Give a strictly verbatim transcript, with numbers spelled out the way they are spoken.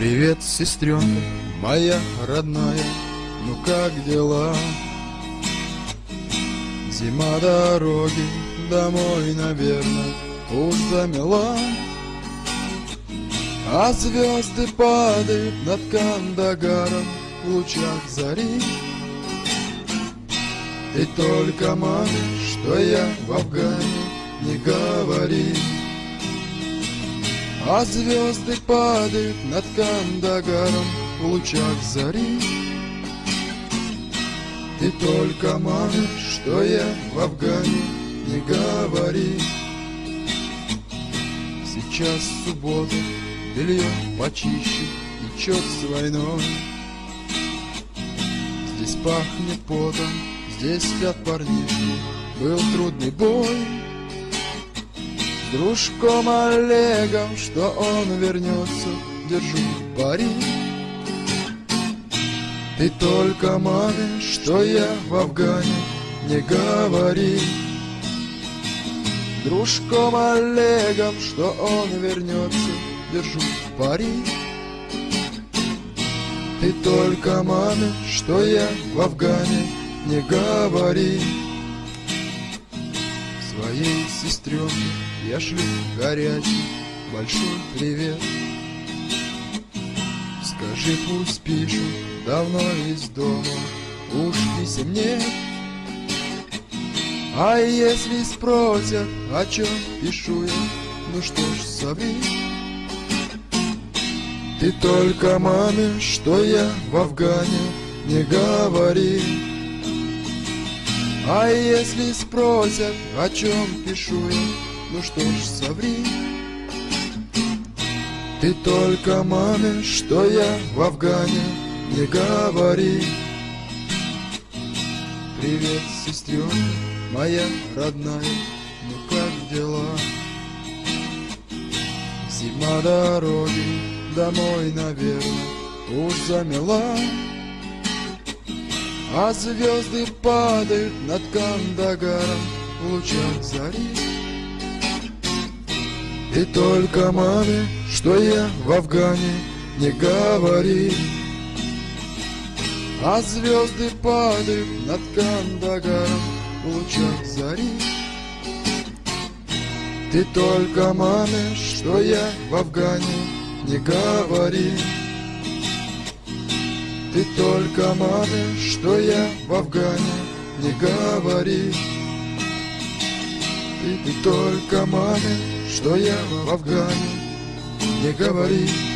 Привет, сестренка, моя родная, ну как дела? Зима, дороги домой, наверное, уж замела, а звезды падают над Кандагаром в лучах зари. И только маме, что я в Афгане, не говори. А звезды падают над Кандагаром в лучах зари. Ты только маме, что я в Афгане, не говори. Сейчас суббота, белье почище и чет с войной. Здесь пахнет потом, здесь спят парнишки, был трудный бой. С дружком Олегом, что он вернется, держу пари. Ты только маме, что я в Афгане, не говори. С дружком Олегом, что он вернется, держу пари. Ты только маме, что я в Афгане, не говори. Своей сестренке я шлю горячий большой привет. Скажи, пусть пишут, давно из дома уж писем нет. А если спросят, о чем пишу я, ну что ж, соври. Ты только маме, что я в Афгане, не говори. А если спросят, о чем пишу я, ну что ж, соври. Ты только маме, что я в Афгане, не говори. Привет, сестренка, моя родная, ну как дела? Зима, дороги домой, наверное, уж замела, а звезды падают над Кандагаром в лучах зари. И только маме, что я в Афгане, не говори. А звезды падают над Кандагаром в лучах зари. Ты только маме, что я в Афгане, не говори. Ты только маме, что я в Афгане, не говори. Ты, ты только маме, что я в Афгане, не говори.